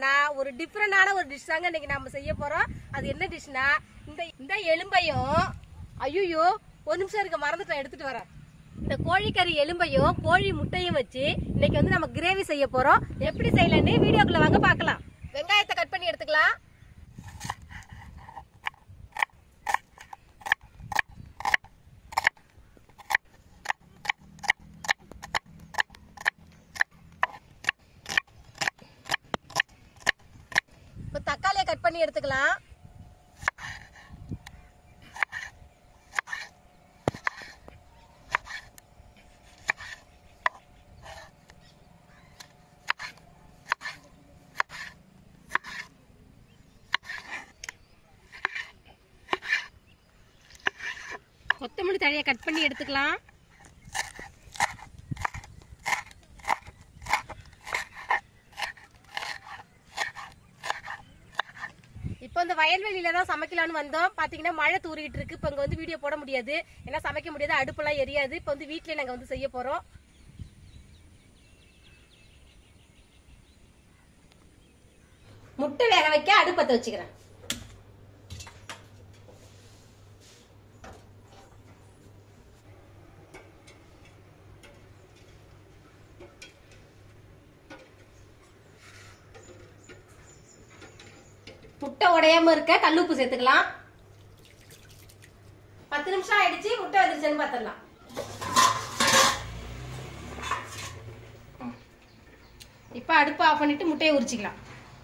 போறோம்னா ஒரு டிஃபரெண்டான ஒரு டிஷ் தாங்க இன்னைக்கு நம்ம செய்ய போறோம். அது என்ன டிஷ்னா இந்த எலும்பையும் ஐயோ ஒரு நிமிஷம் இருக்க மறந்துட்டேன் எடுத்துட்டு வரேன். இந்த கோழிக்கறி எலும்பையும் கோழி முட்டையும் வச்சு இன்னைக்கு வந்து நம்ம கிரேவி செய்ய போறோம். எப்படி செய்யலன்னு வீடியோக்குள்ள வாங்க பார்க்கலாம். வெங்காயத்தை கட் பண்ணி எடுத்துக்கலாம். தக்காளியை கட் பண்ணி எடுத்துக்கலாம். கொத்தமல்லி தழையை கட் பண்ணி எடுத்துக்கலாம். இப்போ இந்த வயல்வெளியில தான் சமைக்கலான்னு வந்தோம். பாத்தீங்கன்னா மழை தூரிட்டு இருக்கு. இப்போ இங்க வந்து வீடியோ போட முடியாது, ஏன்னா சமைக்க முடியாது, அடுப்பெல்லாம் எரியாது. இப்போ வந்து வீட்லயே நாங்க வந்து செய்ய போறோம். முட்டை வேக வைக்க அடுப்பத்தை வச்சுக்கிறேன். முட்டை உடையாம இருக்க கல்லுப்பு சேர்த்துக்கலாம். 10 நிமிஷம் ஆயிடுச்சு. முட்டை வந்துருச்சுன்னு பாத்திரலாம். இப்ப அடுப்பை ஆஃப் பண்ணிட்டு முட்டையை உரிச்சிக்கலாம்.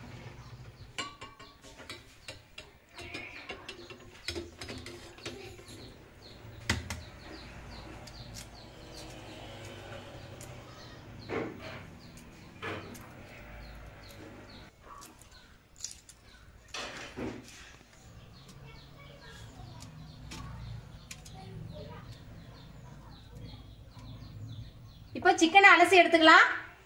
இப்போ சிக்கனை அலசி எடுத்துக்கலாம்.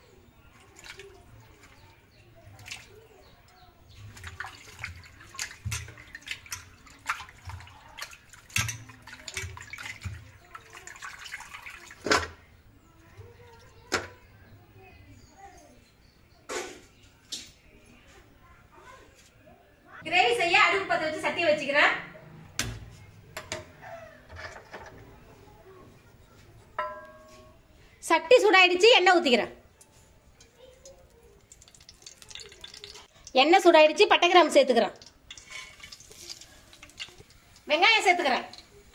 கிரேவி செய்ய அடுப்பு பத்த வச்சு சட்டியை வச்சுக்கிறேன். சட்டி சூடாயிடுச்சு. எண்ணெய் ஊத்திக்கிறேன். எண்ணெய் சூடாயிடுச்சு. பட்டை கிராம்பு சேர்த்துக்கிறேன். வெங்காயம் சேர்த்துக்கிறேன்.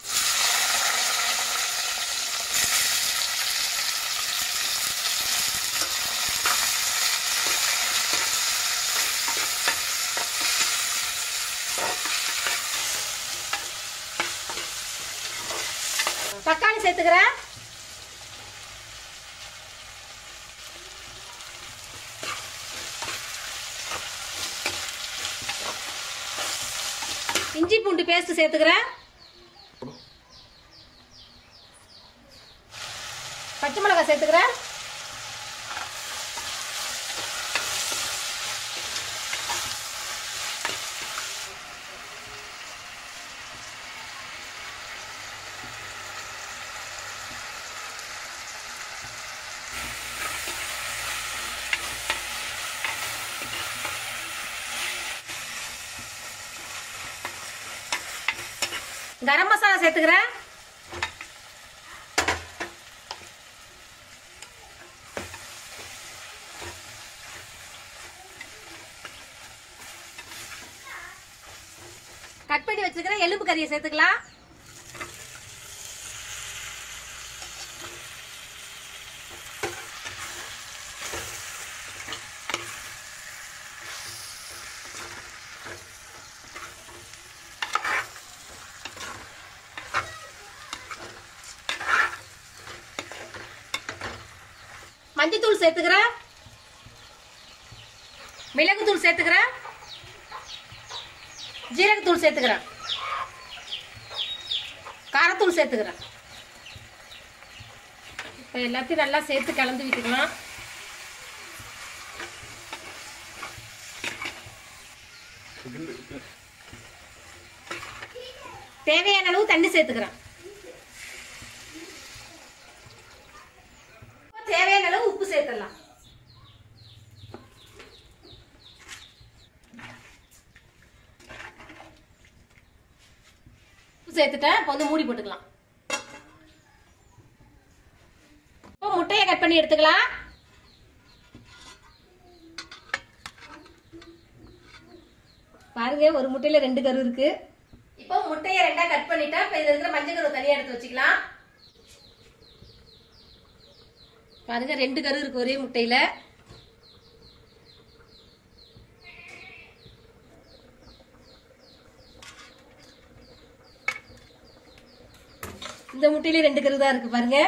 தக்காளி சேர்த்துக்கிறேன். இஞ்சி பூண்டு பேஸ்ட் சேர்த்துக்கிறேன். பச்சை மிளகாய் சேர்த்துக்கிறேன். கரம் மசாலா சேர்த்துக்கிறேன். கட் பண்ணி வச்சிருக்கிற எலும்பு கறியை சேர்த்துக்கலாம். மஞ்சத்தூள் சேர்த்துக்கிறேன். மிளகுத்தூள் சேர்த்துக்கிறேன். ஜீரகத்தூள் சேர்த்துக்கிறேன். காரத்தூள் சேர்த்துக்கிறேன். இப்போ எல்லாத்தையும் நல்லா சேர்த்து கலந்து விட்டுக்கலாம். தேவையான அளவு தண்ணி சேர்த்துக்கிறேன். தேவையான அளவு உப்பு சேர்த்துடலாம். சேர்த்துட்டேன். இப்போ வந்து மூடி போட்டுக்கலாம். இப்போ முட்டையை கட் பண்ணி எடுத்துக்கலாம். பாருங்க, ஒரு முட்டையில 2 கரு இருக்கு. இப்போ முட்டையை 2ஆ கட் பண்ணிட்டா இப்ப இதுல இருக்கிற மஞ்சள் கரு தனியா எடுத்து வச்சுக்கலாம். பாருங்க, 2 கரு இருக்கு ஒரே முட்டையில. இந்த முட்டையில 2 கரு தான் இருக்கு பாருங்க.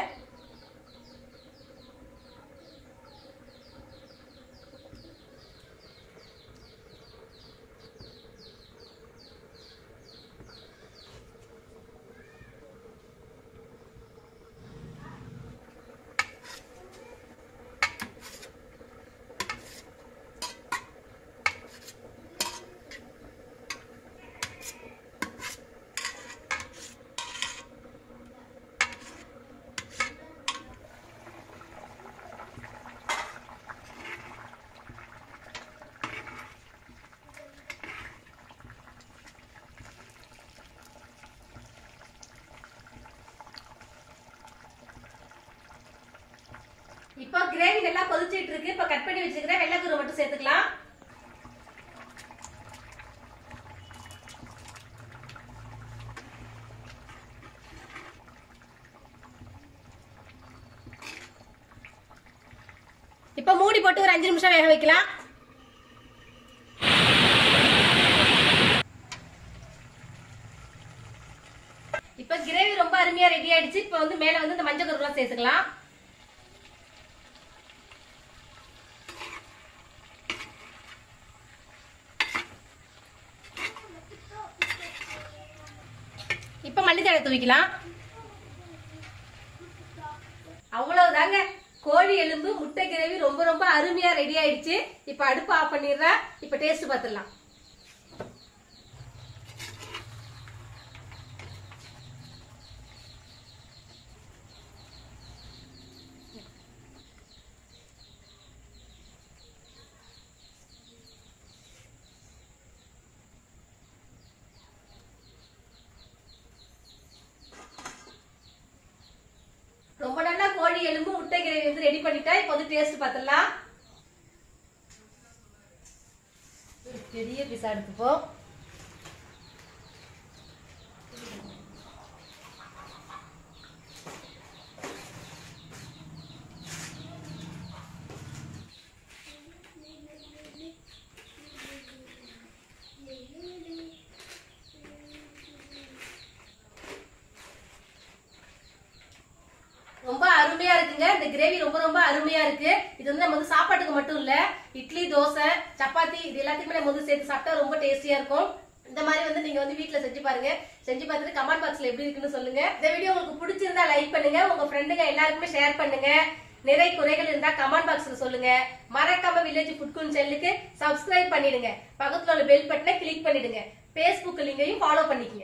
இப்போ கிரேவி நல்லா கொதிச்சிட்டு இருக்கு. இப்ப கட் பண்ணி வச்சிருக்கிற வெள்ளைக்கரு மட்டும் சேர்த்துக்கலாம். இப்ப மூடி போட்டு ஒரு 5 நிமிஷம் வேக வைக்கலாம். இப்ப கிரேவி ரொம்ப அருமையா ரெடி ஆயிடுச்சு. இப்ப வந்து மேல வந்து இந்த மஞ்சள் கருலாம் சேர்த்துக்கலாம். இப்ப மல்லித்தழை தூவிக்கலாம். அவ்வளவுதாங்க, கோழி எலும்பு முட்டை கிரேவி ரொம்ப ரொம்ப அருமையா ரெடி ஆயிடுச்சு. இப்ப அடுப்பு ஆஃப் பண்ணிடுறேன். இப்ப டேஸ்ட் பார்த்துடலாம். ரொம்ப நல்லா கோழி எலும்பு முட்டை கிரேவி வந்து ரெடி பண்ணிட்டா. இப்போ வந்து டேஸ்ட் பார்த்துடலாம். பெரிய பீஸா எடுத்துப்போம். ரொம்ப அருமையா இருக்குங்க. இந்த கிரேவி ரொம்ப ரொம்ப அருமையா இருக்கு. இது வந்து நம்ம வந்து சாப்பாட்டுக்கு மட்டும் இல்ல, இட்லி, தோசை, சப்பாத்தி இது எல்லாத்துக்குமே நம்ம வந்து சேர்த்து சாப்பிட்டா ரொம்ப டேஸ்டியா இருக்கும். இந்த மாதிரி வந்து நீங்க வந்து வீட்ல செஞ்சு பாருங்க. செஞ்சு பார்த்துட்டு கமெண்ட் பாக்ஸ்ல எப்படி இருக்குன்னு சொல்லுங்க. இந்த வீடியோ உங்களுக்கு பிடிச்சிருந்தா லைக் பண்ணுங்க, உங்க ஃப்ரெண்டுங்க எல்லாருக்குமே ஷேர் பண்ணுங்க. நிறைய குறைகள் இருந்தா கமெண்ட் பாக்ஸ்ல சொல்லுங்க. மறக்காம வில்லேஜ் ஃபுட் குயின் சேனலுக்கு சப்ஸ்கிரைப் பண்ணிடுங்க. பக்கத்துல உள்ள பெல் பட்டனை கிளிக் பண்ணிடுங்க. Facebook லிங்கையும் ஃபாலோ பண்ணிக்கங்க.